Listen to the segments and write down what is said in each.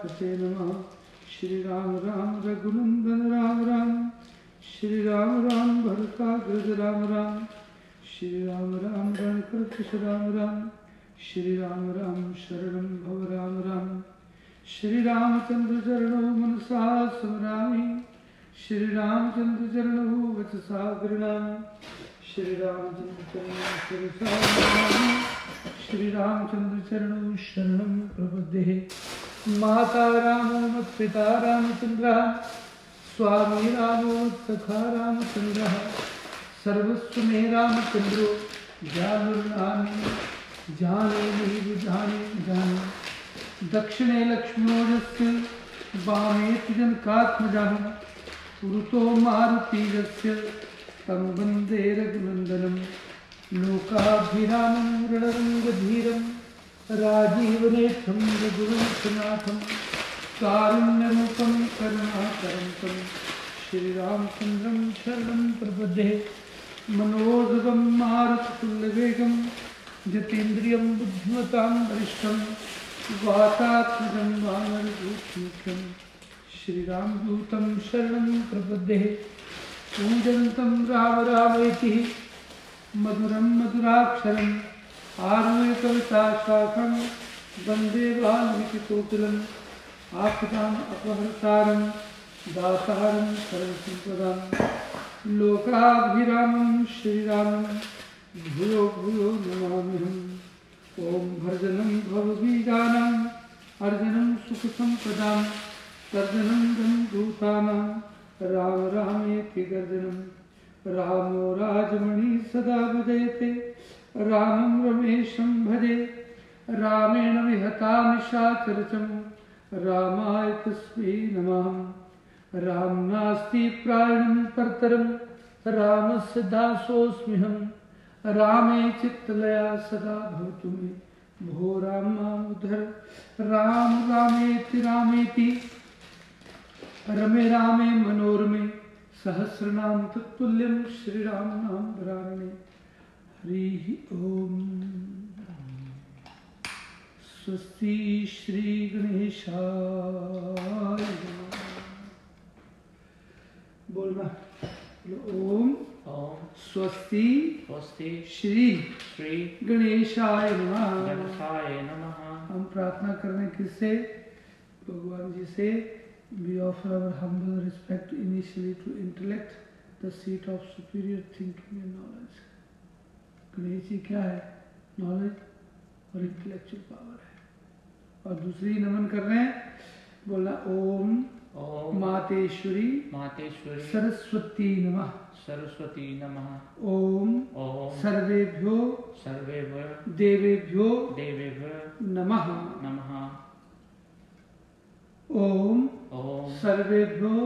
सीतापते नमः। श्री राम राम रघुनंदन राम राम, श्री राम राम भरताग्रज राम राम, श्री राम राम रणकृत राम राम, श्री राम राम शरणं भव राम राम। श्री रामचंद्र चरणौ मनसा स्मरामि, श्री रामचंद्र चरणौ वचसा गृह्णामि, श्री रामचंद्र चरणौ शिरसा नमामि, श्री रामचंद्र चरणौ शरणं प्रपद्ये। माता रामो मत्पिता रामचंद्रः, स्वामी रामो मत्सखा रामचंद्रः, सर्वस्व मे रामचंद्रो जानुर्नामे जाने जाने। दक्षिणे लक्ष्मणोऽस्य वामे जनकात्मजः, पुरतो मारुतीयस्य तं वन्दे रघुनन्दनं। लोकाभिरामं रणरङ्गधीरं, राजीवनेत्रं रघुवंशनाथं, कारुण्यरूपं करुणाकरं तं श्रीरामचन्द्रं शरणं प्रपद्ये। मनोजवं मारुततुल्यवेगं, जितेन्द्रियं बुद्धिमतां वरिष्ठं, वातात्मजं वानरयूथमुख्यं श्रीरामदूतं शरणं प्रपद्ये। पूजन्तं राम रामेति मधुरं मधुराक्षरम्, आरुह्य कविताशाखं वन्दे वाल्मीकिकोकिलम्। आखताम् अपहर्तारं दातारं सर्वसम्पदां, लोकाभिरामं श्रीरामं भूयो भूयो नमाम्यहम्। ॐ भर्जनं भवबीजानाम्, अर्जनं सुखसम्पदां, तर्जनं धनभूतानां, राम रामेति गर्जनं। रामो राजमणि सदा भजयते, रामं रमेशं भजे। रामेण विहता निशाचरचं, रामाय तस्मै नमः। राम नास्ति प्रायणं परतरं, रामस्य दासोऽस्म्यहम्। रामे चित्तलया सदा भवतु मे, भो राम मामुद्धर। राम रामेति रामेति रमे रामे मनोरमे, सहस्रनाम तत्तुल्यं श्रीराम नाम वरानने। हरि ओम। स्वस्ति श्री गणेशाय नमः। बोलना ओम स्वस्ति श्री गणेशाय नमः। हम प्रार्थना कर रहे हैं किससे? भगवान जी से। We offer our humble respect initially to intellect, the seat of superior thinking and knowledge. Ganesh ji क्या है? Knowledge और intellectual power है। और दूसरी नमन कर रहे हैं, बोलना ओम मातेश्वरी सरस्वती नमः। ओम सर्वेभ्यो देवेभ्यो नमः। ओम सर्वेभ्यो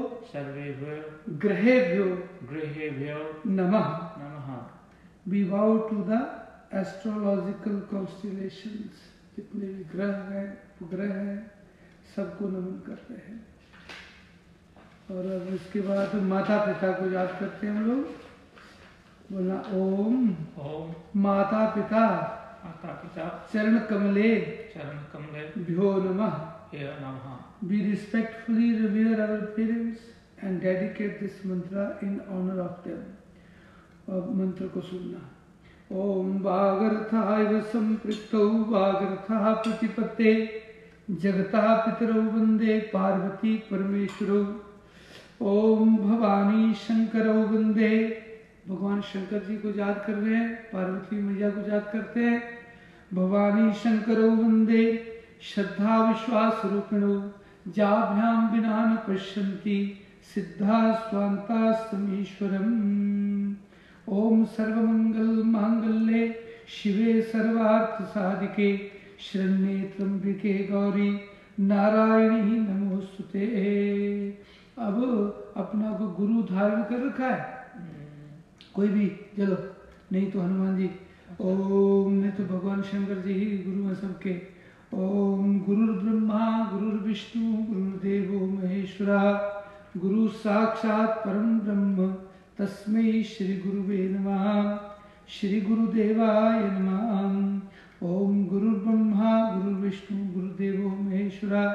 ग्रहेभ्यो नमः। We vow to the astrological constellations, जितने भी ग्रह हैं सबको नमन करते हैं। और अब इसके बाद माता पिता को याद करते हैं हम लोग। बोलना ओम माता पिता चरण कमले भ्यो नमः। We respectfully revere our parents and dedicate this mantra in honor of them. अब मंत्र को सुनना। ओम वागर्थाय संपृक्तौ वागर्थः प्रतिपत्ते, जगतः पितरौ वन्दे पार्वती परमेश्वरौ। ओम भवानी शंकरौ वन्दे, भगवान शंकर जी को याद कर रहे हैं, पार्वती मैया को याद करते हैं। भवानी शंकरौ वन्दे श्रद्धा विश्वास रूपिणौ, जाभ्यां विना न पश्यन्ति सिद्धा स्वान्ता समीश्वरम्। ओम सर्वमंगल मांगल्ये शिवे सर्वार्थ साधिके, शरण्ये त्र्यंबके गौरी नारायणी नमोस्तुते। अब अपना को गुरु धारण कर रखा है कोई भी? चलो, नहीं तो हनुमान जी, ओम, नहीं तो भगवान शंकर जी ही गुरु हैं सबके। ओम गुरुर्ब्रह्मा गुरुर्विष्णु गुरुर्देवो महेश्वरा, गुरु साक्षात् परम ब्रह्म तस्मै श्री गुरुवे नमः। श्री गुरुदेवाय नमः। ओम गुरुर्ब्रह्मा गुरुर्विष्णु गुरुदेवो महेश्वरा,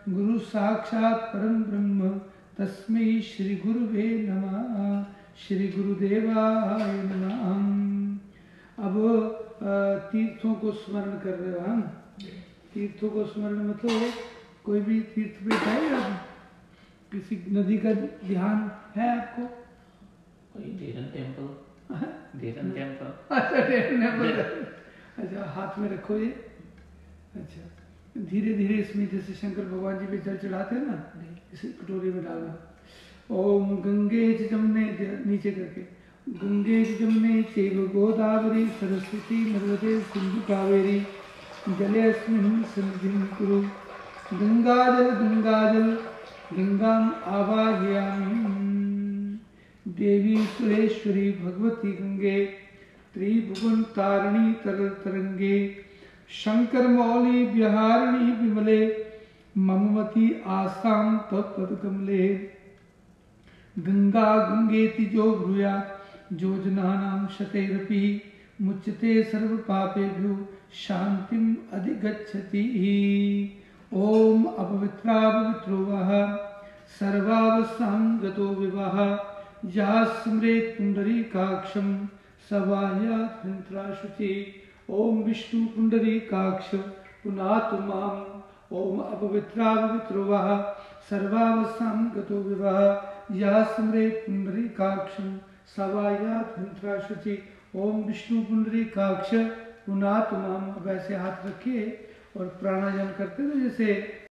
गुरु साक्षात परम ब्रह्म तस्मै श्री गुरुवे नमः। श्री गुरुदेवाय नमः। अब तीर्थों को स्मरण कर रहे हो हम। तीर्थों को स्मरण मतलब कोई भी तीर्थ पे जाएगा, किसी नदी का ध्यान है आपको? Darren temple. Darren temple. अच्छा डेरन टेम्पल। अच्छा हाथ में रखो ये। अच्छा धीरे धीरे इसमें जैसे शंकर भगवान जी पे जल चढ़ाते हैं ना, इसे कटोरी में डालना। ओम गंगे च जमुने, नीचे करके, गंगे च जमुने चैव गोदावरी सरस्वती नर्मदे सिंधु कावेरी जलेऽस्मिन् सन्निधिं कुरु। गंगाजल गंगाजल गंगाम आवाहयामि। देवी सुरेश्वरी भगवती गंगे त्रिभुवन तारिणी तरल तरंगे। शंकर मौली बिहारिणी विमले ममवती आसाम तत्पद कमले। गंगा गंगेति जो ब्रूयात् योजनानां शतैरपि मुच्यते सर्व पापेभ्यो शांतिम अधिगच्छति। ओम अपवित्रा पवित्रो वः सर्वावस्थां गतो विवाह। या स्मरेत् पुंडरीकाक्षं सवायात् हृन्त्राशुचि। ओम विष्णु पुंडरीकाक्ष पुनातु माम्। ओम अपवित्रा पवित्रो वः सर्वावस्थां गतो विवाह। या स्मरेत् पुंडरीकाक्षं सवायात् हृन्त्राशुचि। ओम विष्णु पुंडरीकाक्ष पुनातु माम्। वैसे हाथ रखिए और प्राणायाम करते थे जैसे